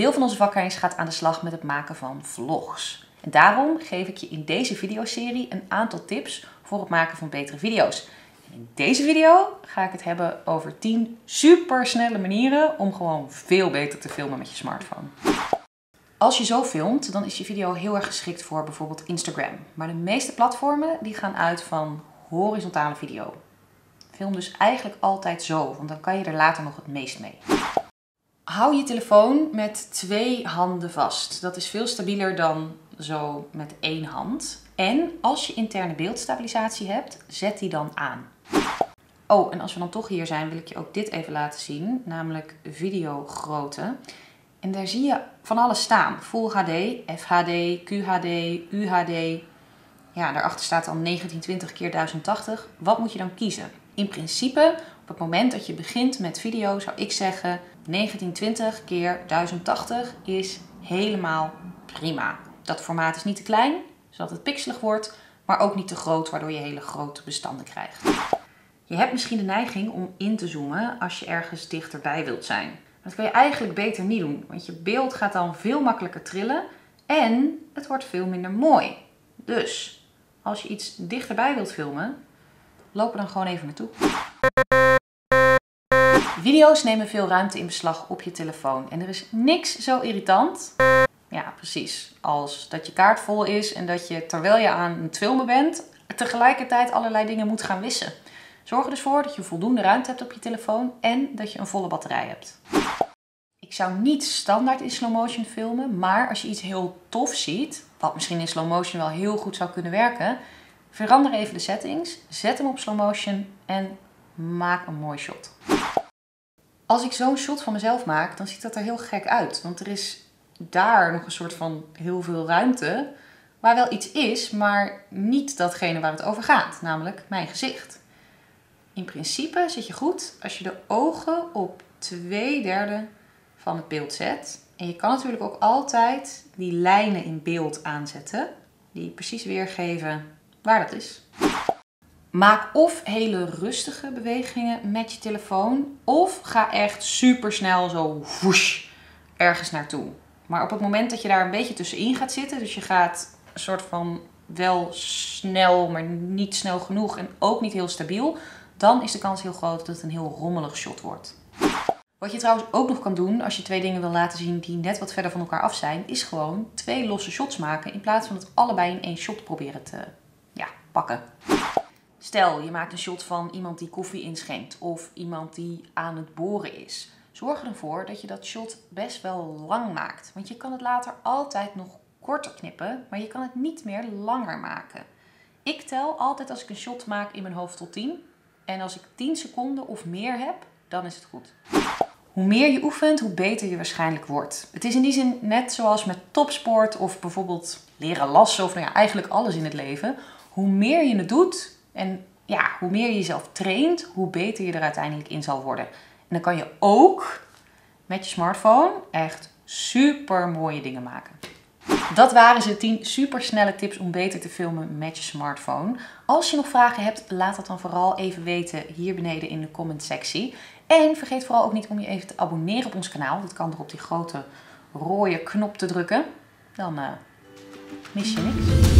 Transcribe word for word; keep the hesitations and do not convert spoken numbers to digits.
deel van onze vakreis gaat aan de slag met het maken van vlogs. En daarom geef ik je in deze videoserie een aantal tips voor het maken van betere video's. En in deze video ga ik het hebben over tien supersnelle manieren om gewoon veel beter te filmen met je smartphone. Als je zo filmt, dan is je video heel erg geschikt voor bijvoorbeeld Instagram. Maar de meeste platformen die gaan uit van horizontale video. Film dus eigenlijk altijd zo, want dan kan je er later nog het meest mee. Hou je telefoon met twee handen vast. Dat is veel stabieler dan zo met één hand. En als je interne beeldstabilisatie hebt, zet die dan aan. Oh, en als we dan toch hier zijn, wil ik je ook dit even laten zien. Namelijk videogrootte. En daar zie je van alles staan. Full H D, F H D, Q H D, U H D. Ja, daarachter staat dan negentien twintig keer duizend tachtig. Wat moet je dan kiezen? In principe, op het moment dat je begint met video, zou ik zeggen negentien twintig keer duizend tachtig is helemaal prima. Dat formaat is niet te klein, zodat het pixelig wordt, maar ook niet te groot, waardoor je hele grote bestanden krijgt. Je hebt misschien de neiging om in te zoomen als je ergens dichterbij wilt zijn. Dat kan je eigenlijk beter niet doen, want je beeld gaat dan veel makkelijker trillen en het wordt veel minder mooi. Dus, als je iets dichterbij wilt filmen, loop er dan gewoon even naartoe. Video's nemen veel ruimte in beslag op je telefoon. En er is niks zo irritant, ja precies, als dat je kaart vol is en dat je terwijl je aan het filmen bent, tegelijkertijd allerlei dingen moet gaan wissen. Zorg er dus voor dat je voldoende ruimte hebt op je telefoon en dat je een volle batterij hebt. Ik zou niet standaard in slow motion filmen, maar als je iets heel tof ziet, wat misschien in slow motion wel heel goed zou kunnen werken, verander even de settings, zet hem op slow motion en maak een mooi shot. Als ik zo'n shot van mezelf maak, dan ziet dat er heel gek uit. Want er is daar nog een soort van heel veel ruimte waar wel iets is, maar niet datgene waar het over gaat, namelijk mijn gezicht. In principe zit je goed als je de ogen op twee derde van het beeld zet. En je kan natuurlijk ook altijd die lijnen in beeld aanzetten, die precies weergeven waar dat is. Maak of hele rustige bewegingen met je telefoon, of ga echt super snel zo whoosh ergens naartoe. Maar op het moment dat je daar een beetje tussenin gaat zitten, dus je gaat een soort van wel snel, maar niet snel genoeg en ook niet heel stabiel, dan is de kans heel groot dat het een heel rommelig shot wordt. Wat je trouwens ook nog kan doen als je twee dingen wil laten zien die net wat verder van elkaar af zijn, is gewoon twee losse shots maken in plaats van het allebei in één shot proberen te ja, pakken. Stel, je maakt een shot van iemand die koffie inschenkt of iemand die aan het boren is. Zorg ervoor dat je dat shot best wel lang maakt. Want je kan het later altijd nog korter knippen, maar je kan het niet meer langer maken. Ik tel altijd als ik een shot maak in mijn hoofd tot tien. En als ik tien seconden of meer heb, dan is het goed. Hoe meer je oefent, hoe beter je waarschijnlijk wordt. Het is in die zin net zoals met topsport of bijvoorbeeld leren lassen of nou ja, eigenlijk alles in het leven. Hoe meer je het doet en ja, hoe meer je jezelf traint, hoe beter je er uiteindelijk in zal worden. En dan kan je ook met je smartphone echt super mooie dingen maken. Dat waren ze tien supersnelle tips om beter te filmen met je smartphone. Als je nog vragen hebt, laat dat dan vooral even weten hier beneden in de comment sectie. En vergeet vooral ook niet om je even te abonneren op ons kanaal. Dat kan door op die grote rode knop te drukken. Dan uh, mis je niks.